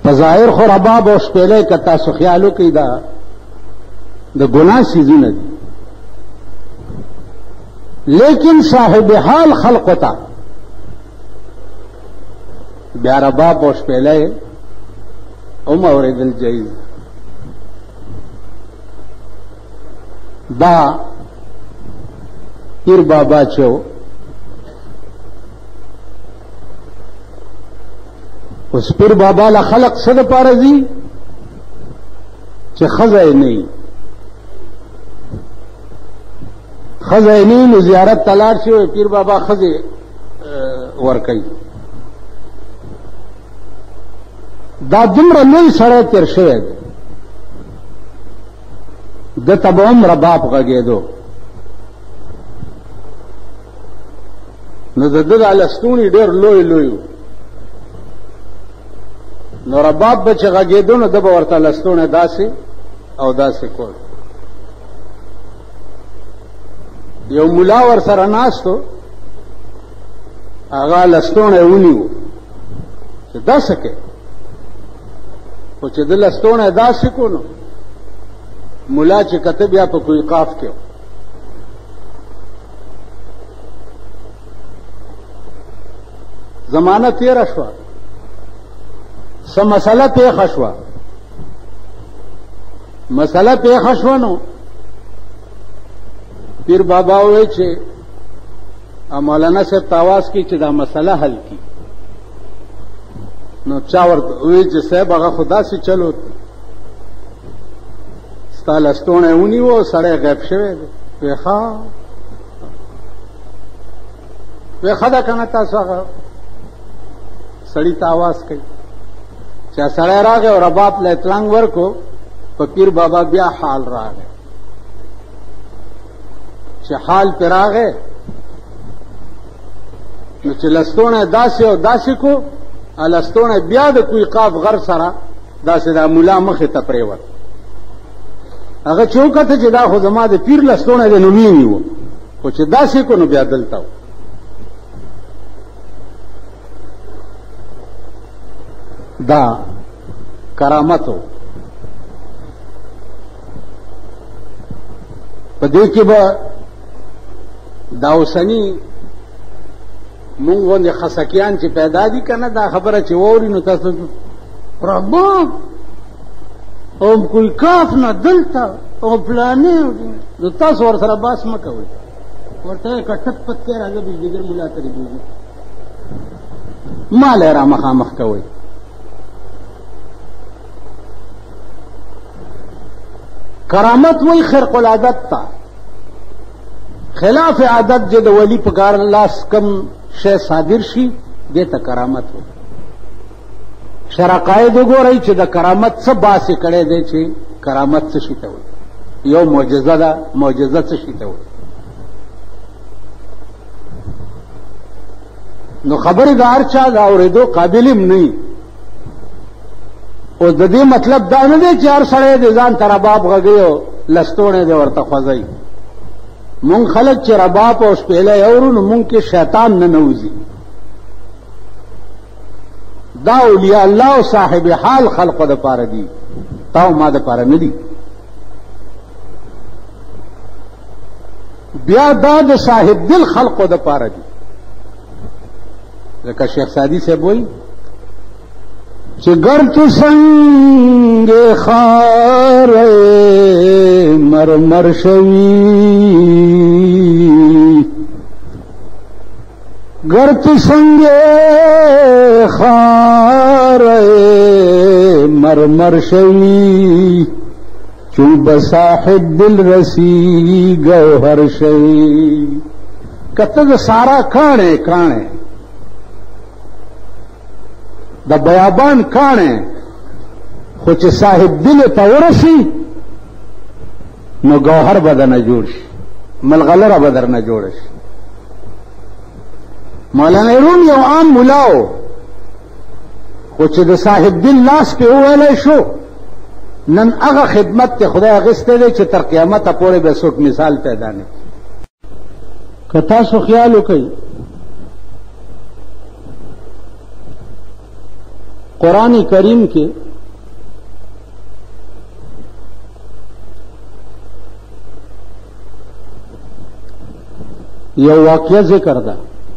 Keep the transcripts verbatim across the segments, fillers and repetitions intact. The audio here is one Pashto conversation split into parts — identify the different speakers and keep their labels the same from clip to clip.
Speaker 1: پظاهر خو رباب او شپېلۍ که تاسو خیال وکئ دا د ګناه څیزونه دي، لیکن صاحب حال خلقو ته بیا رباب او شپېلۍ هم اورېدل جایز دا پیر بابا چو اوس پیر بابا له خلق څه دپاره ځي چې ښځه یې نه وي، ښځه یې نه وي نو زیارت ته لاړ شي پیر بابا ښځې ورکوي. دا دومره لوی سړی تېر شوی دی، ده ته به هم رباب غږېدو، نو د ده دا لستوڼي ډېر لوی لوی و، نو رباب به چې غږېدو نو ده به ورته لستوڼی داسې او داسې کول. یو ملا ور سره ناست و، هغه لستوڼی ونیو چې داسې کوې، خو چې ده لستوڼی داسې کو نو ملا چې کته بیا په کوی قاف کې زمانه تیره شوه، څه مسله پیښه شوه، مسله پیښه شوه نو پیر بابا وویل چې مولانا صاحب ته آواز کړي چې دا مسله حل کړي. نو چا ورته وویل چې صاحب هغه خو داسې چلو ستا لستوڼی ونیو سړی غیب شوی دی. وی ښه وی ښه ده که نه تاسو هغه سړي ته آواز کوي چې سړی راغی او رباب له اطلانګ ورکو، په پیر بابا بیا حال راغی چې حال پې راغی نو چې لستوڼی داسې او داسې کو، لستوڼی بیا د کوی قاف غر سره داسې دا ملا مخې ته پرېوت. هغه چې وکته چې دا خو زما د پیر لستوڼی دی نو ویې نیو، خو چې داسې کو نو بیا دلته و. دا کرامت و. په دې کې به دا اوسني مونږ غوندې خسکیان چې پیدا دي که نه، دا خبره چې واوري نو تاسو رباب او کوی کاف نه دلته او پلانې، نو تاسو ور سره باس مه کوئ، ورته یې که ټک پت کوې راځه بجلیګر ملا ته رېږېږي، مال یې را مخامخ کوئ. کرامت وی خرق العادت تا، خلاف عادت چې د ولی په کار لاس کم شی صادر شي دې ته کرامت وي. شرع قاعد وګورئ چې د کرامت څه باسي کړی دی چې کرامت څه شي ته وایي، یو معجزه ده، معجزه څه شي ته وایي. نو خبرې د هر چا د اورېدو قابل هم نه وي. او د دې مطلب دا نه دی چې هر سړی د ځان ته رباب غږوي او لستوڼی دی ورته خوځوي. مونږ خلک چې رباب او شپېلۍ اورو نو مونږ کې شیطان نه نوځي. دا اولیاء الله او صاحب حال خلقو دپاره دي، تا او ما دپاره نه دي. بیا دا د صاحب دل خلقو دپاره دي. لکه شیخ سعدي صاحب وایي چې گر تو سنگ خار مرمر شوی، گر تو سنگ خار مرمر شوی، چون بصاحب دل رسی گوہر شوی. کته سارا کانے کانے د بیابان کاڼی، خو چې صاحب دل ته ورسي نو ګوهر به درنه جوړ شي، ملغلره به درنه جوړه شي. مولانا روم یو عام ملا و، خو چې د صاحب دل لاس پې وویلی شو، نن هغه خدمت ته خدای اخیستی دی چې تر قیامته پورې به څوک مثال پیدا نه کړي. که تاسو خیال وکئ قرآن کریم کې یو واقعہ ذکر ده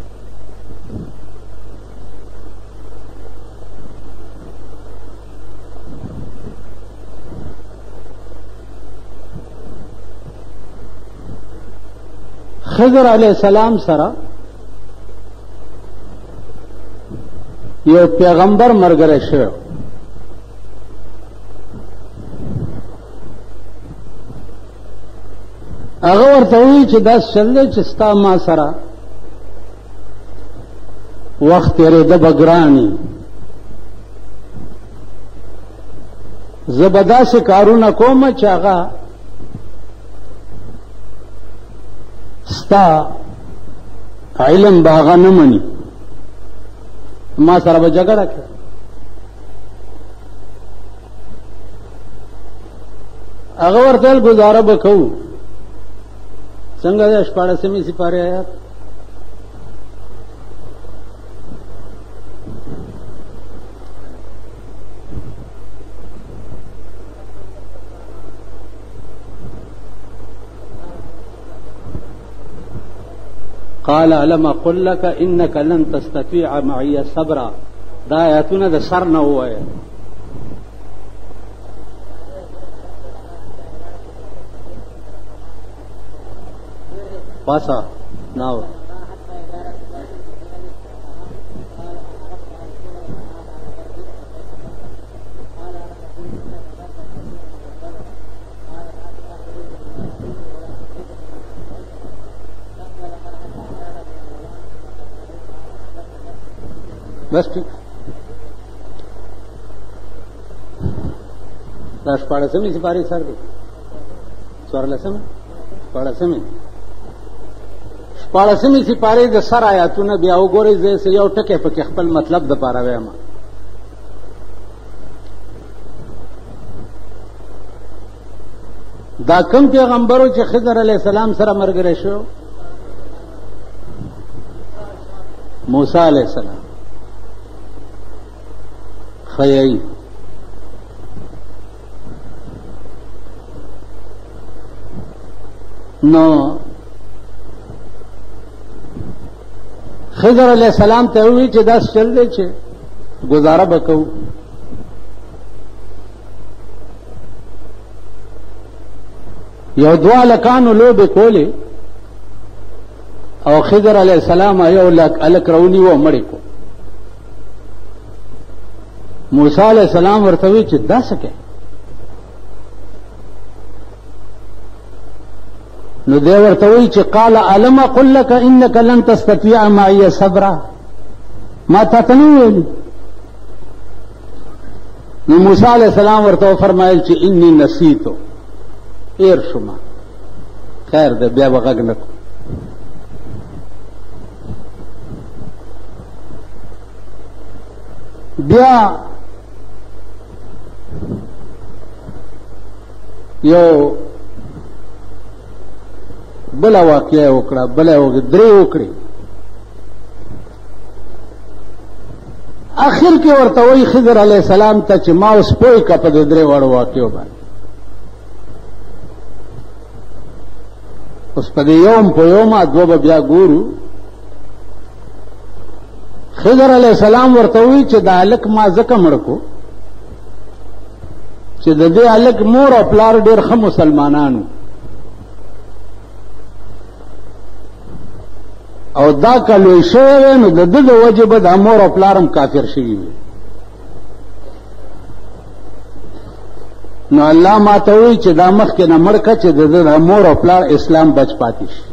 Speaker 1: خضر علیہ السلام سره یو پیغمبر مرګره شو هغه ورته وی چې دا چل چې ستا ما سره وخت یې د بګرانی زبدا سے کارونه کوم چې هغه ستا علم باغ نه مني ما سره به جګړه کوي هغه ورته گزاره وکړو څنګه د شپاړسمې سپارې آیات قال علم اقول لك انك لن تستطيع معي صبرا دا آیاتونه د سر نه وایي پاسا ناو بس ٹھیک دا شپاړسمې سپارې سر دی څوارلسمه شپاړسمې شپاړسمې سپارې د سر آیاتونه بیا وګورئ زه یو ټکی پکې خپل مطلب د پاره وایم دا کوم پیغمبرو چې خضر علیه السلام سره مرګره شو موسی علیه السلام خیئی نو خضر علیہ السلام ته وی چې دا چل دی چې گزاره وکړو یو دوه لکانو لوبې کولې او خضر علیہ السلام یو لک الک رونی و مړی کو موسی علیہ السلام ورته وی چې دا څه کوي نو دی ورته وی چې قال الم اقل لك انك لن تستطيع معي صبرا ما تتنو ویل نو موسی علیہ السلام ورته فرمایل چې انی نسیتو ایر شما خیر ده بیا وغږ نکو بیا یو بلا واقعه وکړه بلا وګ درې وکړي اخر کې ورته وی خضر علیہ السلام ته چې ما اوس پوي کا په درې وړو واقعو باندې اوس په یوم په یوم دوه بیا ګورو خضر علیہ السلام ورته وی چې دا الک ما زکه مړ کو چې د دې الک مور او پلار ډېر ښه مسلمانانو او دا کلوی شوی نو د ده د وجې به دا مور او پلار هم کافر شوي وي نو الله ما ته وایي چې دا مخکې نه مړ کړه چې د ده د مور او پلار اسلام بچ پاتې شي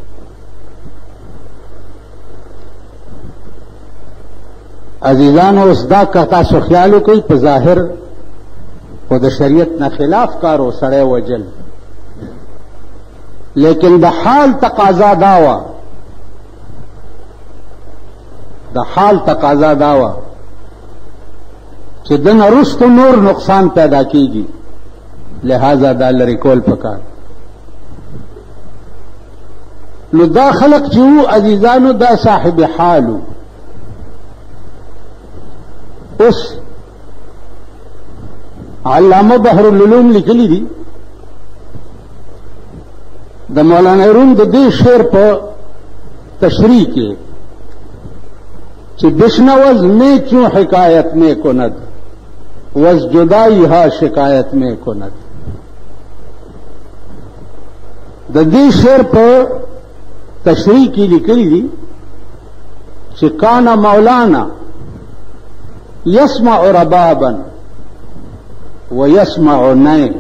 Speaker 1: عزیزانو اوس دا که تاسو خیال وکئ په ظاهر خو د شریعت نه خلاف کارو سړی وجل لیکن د حال تقاضا دا وه د حال تقاضا دا وه چې دنه وروسته نور نقصان پیدا کیږي لہذا دا لرې کول پکار نو دا خلق چې وو عزیزانو دا صاحب حالو اوس علامه بحر العلوم لیکلی دي د مولانا روم د دې شعر په تشریح کې چې بشنوز میں کیوں حکایت میں کند وز جدائی ہا شکایت میں کند د دې شعر په تشریح کې لیکلی دي چې کان مولانا يسمع ربابا ويسمع نای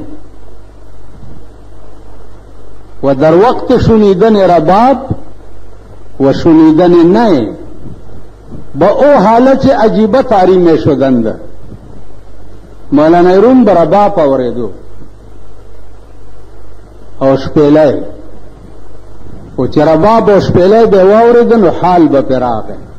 Speaker 1: و در وقت شنیدن رباب و شنیدن نای با او حالت عجیبه تاری شدند. مولانا روم به رباب اوریدو او شپیلای او چې رباب او شپیلای به واوریدل نو حال به پراغه